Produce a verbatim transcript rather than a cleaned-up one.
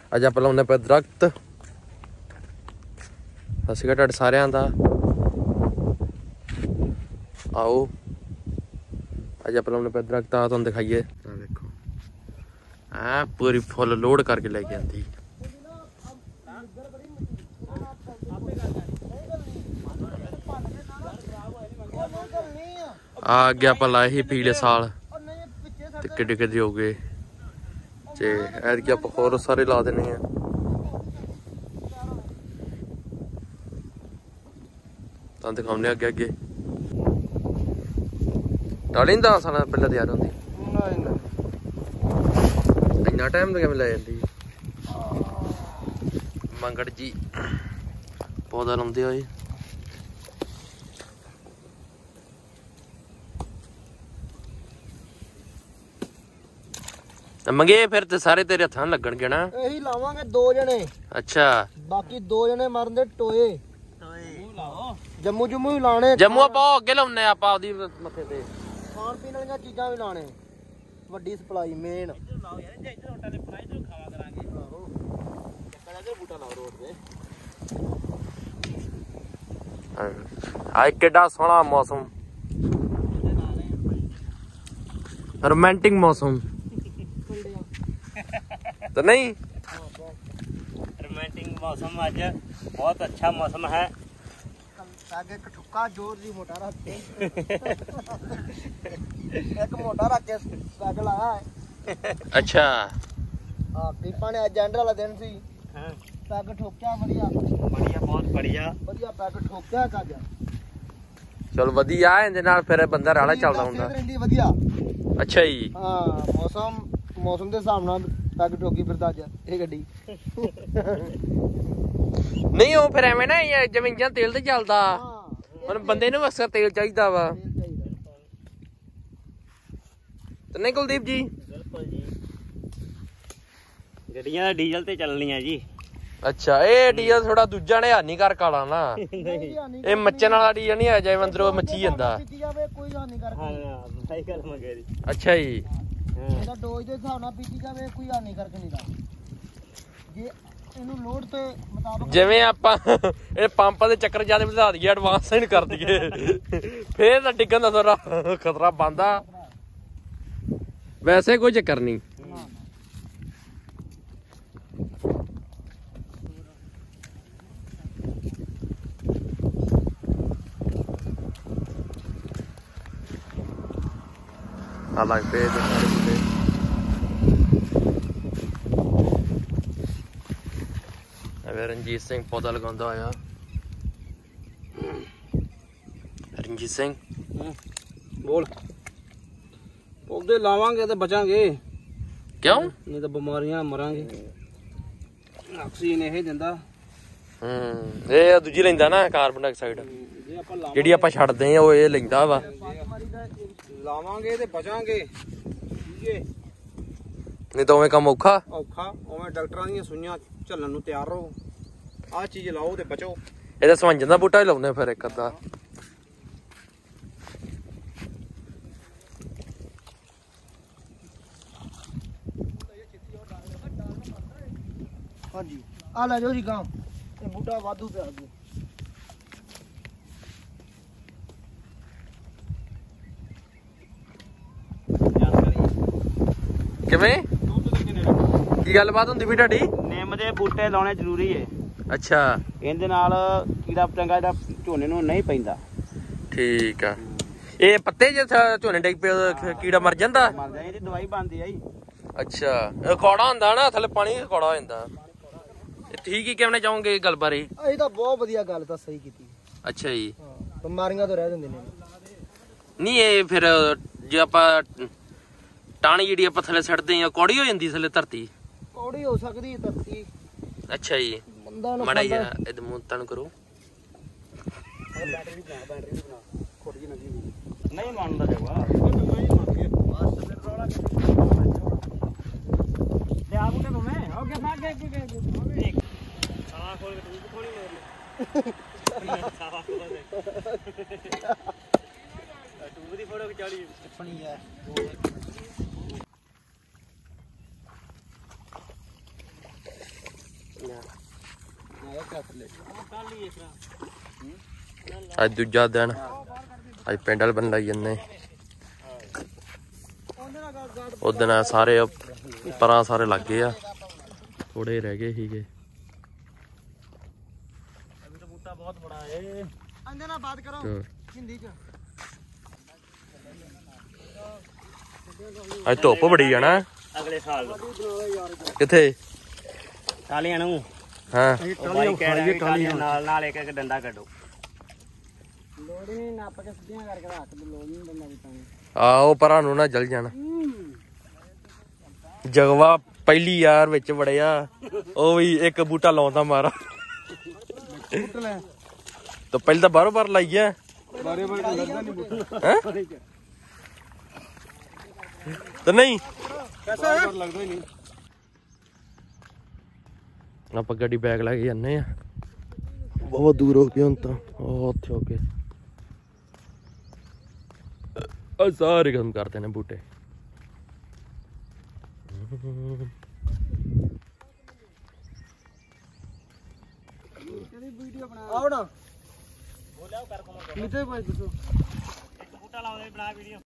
अज आप लाने पे दरख्त। सत श्री अकाल सारिਆਂ ਦਾ। आओ अज आप लाने पे दरख्त आ तुहानू दिखाइए। देखो आ पूरी फुल लोड करके लेके आती। अगे आप लाए ही पिछले साल ते किड्डे किड्डे हो गए ते ऐतकी आप होर सारे ला देने हैं। तुहानू दिखाने अगे अगे टाली नहीं दस साल पहले तैयार होंदी। इन्ना टाइम तो किवें लै जांदी मंगड़ जी पौधा लाउंदे होए। मंगे फिर ते सारे तेरे हत्थां लगणगे ना। यही लावांगे दो जने। अच्छा बाकी दो जने मरन दे टोए जम्मू जम्मू भी लाने। जम्मू आप अगे लाउने आप ओदी मथे ते खान पीने वाली चीजां भी लाने। वड्डी सप्लाई मेन आज केड़ा सोहना मौसम रोमांटिक मौसम तो नहीं। रोमांटिक मौसम आज बहुत अच्छा मौसम है। आगे ठुक्का जोर जी मोटा रख के एक मोटा रख के पैग लाया है। अच्छा हां पीपा ने आज एंड वाला दिन सी। हां पैग ठोक्या बढ़िया बढ़िया बहुत बढ़िया बढ़िया पैग ठोक्या काज। चल वधिया इहदे नाल फिर बंदा राला चलदा हुंदा। बढ़िया अच्छा जी। हां मौसम मौसम दे हिसाब नाल पैग ठोकी फिरदा अज ये गड्डी नहीं ओ फिर एवें ना जिवें इंजन तेल ते चलदा हुण बंदे नूं अक्सर तेल चाहीदा वा ते नहीं कुलदीप जी। बिल्कुल जी गड्डियां डीजल ते चलनियां जी। अच्छा ये डीजल थोड़ा दूजा ने हानिकारक आला ना ये मच्छन वाला डीजल नहीं आ जाए अंदरों मच्छी जांदा। कोई हानिकारक हां सही गल मंगे जी। अच्छा जी ਇਹਦਾ ਡੋਜ਼ ਦੇ ਹਿਸਾਬ ਨਾਲ ਪੀਤੀ ਜਾਵੇ ਕੋਈ ਹਾਨੀਕਾਰਕ ਨਹੀਂ ਦਾ। ਜੇ ਇਹਨੂੰ ਲੋਡ ਤੇ ਮੁਤਾਬਕ ਜਿਵੇਂ ਆਪਾਂ ਇਹ ਪੰਪਾਂ ਦੇ ਚੱਕਰ ਜਿਆਦਾ ਵਧਾ ਦਈਏ ਐਡਵਾਂਸ ਹੀ ਕਰ ਦਈਏ ਫੇਰ ਤਾਂ ਡਿੱਗਣ ਦਾ ਥੋੜਾ ਖਤਰਾ ਬਣਦਾ। ਵੈਸੇ ਕੋਈ ਚੱਕਰ ਨਹੀਂ। अलग पे रंजीत सिंह पौधा लगांदा होया। रंजीत सिंह बोल पौधे लावांगे तो बचांगे क्यों नहीं तो बीमारियां मरांगे। ऑक्सीजन यही दिंदा। हम्म ये दूजी लैंदा ना कार्बन डाइऑक्साइड ਜਿਹੜੀ ਆਪਾਂ ਛੱਡਦੇ ਆ ਉਹ ਇਹ ਲੈਂਦਾ ਵਾ। ਲਾਵਾਂਗੇ ਤੇ ਬਚਾਂਗੇ ਨਹੀਂ ਤਾਂ ਉਵੇਂ ਕੰਮ ਔਖਾ ਔਖਾ ਉਵੇਂ ਡਾਕਟਰਾਂ ਦੀਆਂ ਸੂਈਆਂ ਝੱਲਣ ਨੂੰ ਤਿਆਰ ਰਹੋ। ਆਹ ਚੀਜ਼ ਲਾਓ ਤੇ ਬਚੋ। ਇਹਦਾ ਸਵੰਜਨ ਦਾ ਬੂਟਾ ਹੀ ਲਾਉਨੇ ਫਿਰ ਇੱਕ ਅੱਧਾ। ਹਾਂਜੀ ਆ ਲੈ ਜਾਓ ਜੀ ਗਾਂ ਇਹ ਬੂਟਾ ਵਾਧੂ ਪਿਆ ਅੱਗੇ। ਕਿਵੇਂ ਕੀ ਗੱਲਬਾਤ ਹੁੰਦੀ ਵੀ ਤੁਹਾਡੀ। ਨਿੰਮ ਦੇ ਬੂਟੇ ਲਾਉਣੇ ਜ਼ਰੂਰੀ ਏ। ਅੱਛਾ ਇਹਦੇ ਨਾਲ ਕੀੜਾ ਪਤੰਗਾ ਜਿਹੜਾ ਝੋਨੇ ਨੂੰ ਨਹੀਂ ਪੈਂਦਾ। ਠੀਕ ਆ ਇਹ ਪੱਤੇ ਜੇ ਝੋਨੇ ਡਿੱਗ ਪਏ ਕੀੜਾ ਮਰ ਜਾਂਦਾ। ਮਰ ਜਾਂਦਾ ਇਹਦੀ ਦਵਾਈ ਬਣਦੀ ਆ ਜੀ। ਅੱਛਾ ਇਹ ਕੌੜਾ ਹੁੰਦਾ ਨਾ ਥੱਲੇ ਪਾਣੀ ਕੌੜਾ ਹੋ ਜਾਂਦਾ। ਠੀਕ ਹੀ ਕਹਿਣਾ ਚਾਹੋਗੇ ਇਹ ਗੱਲ ਬਾਰੇ। ਇਹ ਤਾਂ ਬਹੁਤ ਵਧੀਆ ਗੱਲ ਤਾਂ ਸਹੀ ਕੀਤੀ। ਅੱਛਾ ਜੀ ਬਿਮਾਰੀਆਂ ਤੋਂ ਰਹਿ ਜਾਂਦੇ ਨੇ। ਨਹੀਂ ਇਹ ਫਿਰ ਜੇ ਆਪਾਂ ਟਾਣੀ ਜਿਹੜੀ ਆਪਾਂ ਥੱਲੇ ਛੱਡਦੇ ਆ ਕੌੜੀ ਹੋ ਜਾਂਦੀ ਥੱਲੇ ਧਰਤੀ। ਕੌੜੀ ਹੋ ਸਕਦੀ ਧਰਤੀ। ਅੱਛਾ ਜੀ ਮਾੜਾ ਜਿਹਾ ਇਹਦੇ ਮੂੰਹ ਤਣ ਕਰੋ। ਬੈਟਰੀ ਬਣਾ ਬੈਟਰੀ ਬਣਾ ਖੋਟੀ ਜਿਹੀ ਨਦੀ ਨਹੀਂ ਮੰਨਦਾ ਜਵਾ ਤੇ ਆ ਬੁੱਟੇ ਤੋਂ ਮੈਂ ਓਕੇ ਭਾਗ ਗਿਆ ਕਿ ਦੇਖ ਸਾਲਾ ਖੋਲ ਕੇ ਤੂੰ ਖੋਲੀ ਮੇਰੇ ਸਾਲਾ ਖੋਲ ਦੇ ਤੂੰ ਦੀ ਫੋਟੋ ਖਿਚਾਲੀ ਟੱਪਣੀ ਹੈ। ਅੱਜ ਦੂਜਾ ਦਿਨ ਅੱਜ ਪਿੰਡ ਵਾਲ ਬਣ ਲਾਈ ਜੰਨੇ ਉਦਣ ਸਾਰੇ ਪਰਾਂ ਸਾਰੇ ਲੱਗ ਗਏ ਆ ਥੋੜੇ ਰਹਿ ਗਏ ਸੀਗੇ अभी तो बूटा बहुत बड़ा है अंदर ना बात करो हिंदी च ਅੱਜ ਧੁੱਪ ਬੜੀ ਆ ਨਾ अगले साल ਕਿੱਥੇ टालियां ਨੂੰ ਹਾਂ भाई कह रहे हैं टालियां नाल नाल एक एक डंडा कड्डो ਲੋੜੀ ਨਹੀਂ ਨੱਪ ਕੇ ਸਿੱਧੀਆਂ ਕਰਕੇ ਰੱਖ ਦੇ ਲੋੜੀ ਨਹੀਂ ਡੰਡਾ ਬਿਤਾਂਗੇ ਆਓ ਪਰਾਂ ਨੂੰ ਨਾ ਜਲ ਜਾਣਾ ਜਗਵਾ ਪਹਿਲੀ ਯਾਰ ਵਿੱਚ ਵੜਿਆ ਉਹ ਵੀ ਇੱਕ ਬੂਟਾ ਲਾਉਂਦਾ ਮਾਰਾ ਤਾਂ ਪਹਿਲਾਂ ਤਾਂ ਬਾਰੋ ਬਾਰ ਲਾਈ ਗਿਆ बारे बारे लगता नहीं बूटा ਹੈ ਤਾਂ ਨਹੀਂ कैसा है लगता ही नहीं ਆਪਾਂ ਗੱਡੀ ਬੈਗ ਲੈ ਕੇ ਜਾਂਦੇ ਆ ਬਹੁਤ ਦੂਰ ਹੋ ਗਏ ਹੁਣ ਤਾਂ ਉਹ ਉੱਥੇ ਹੋ ਗਏ ਆ ਸਾਰੇ ਕੰਮ ਕਰਦੇ ਨੇ ਬੂਟੇ आओ ना बोले कर कौन कितने पैसे दसो एक बूटा लाओ बना वीडियो